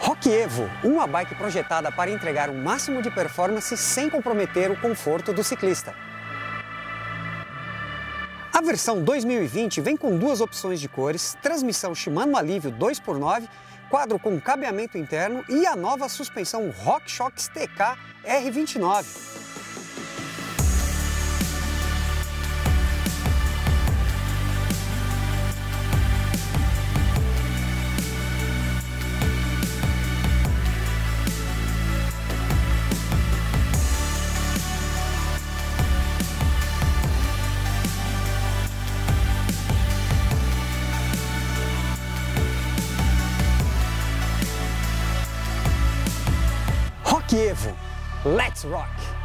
Rock Evo, uma bike projetada para entregar o máximo de performance sem comprometer o conforto do ciclista. A versão 2020 vem com duas opções de cores, transmissão Shimano Alívio 2x9, quadro com cabeamento interno e a nova suspensão RockShox TK R29. Rock Evo, let's rock!